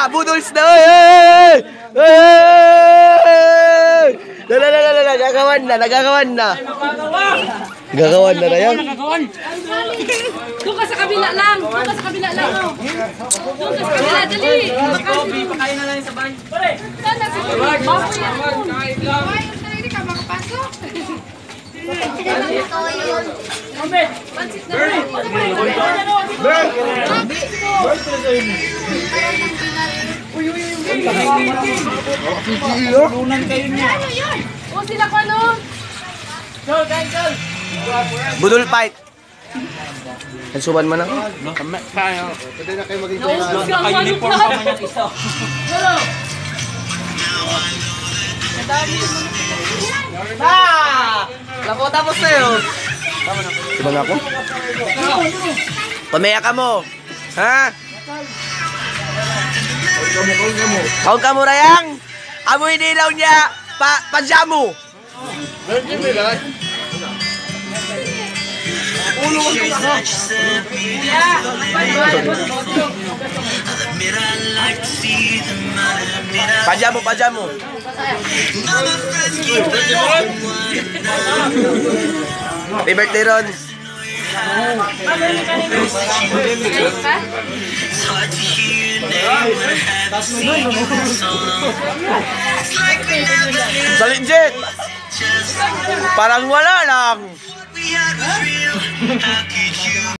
Budols na! Ay! Ay! Nagagawan na! Nagagawan na! Nagagawan na yan? Doon ka sa kabila lang! Doon ka sa kabila lang! Doon ka sa kabila! Dali! Pakain na lang sa bahay. Sana si Baboy yan! Hindi ka makapasok. Pansit na rin! Lunan kayo niya. O sila ko ano? Budol fight! Kansuban mo na? Naka-uniform pa man yung isa. Lako tapos na yun! Diba na ako? Pamaya ka mo! Ha? Kaun ka mo rayang! Amoy nilaw niya! Pajamu! Pajamu, pajamu! Happy birthday, Ron! Sa legit! Parang wala lang!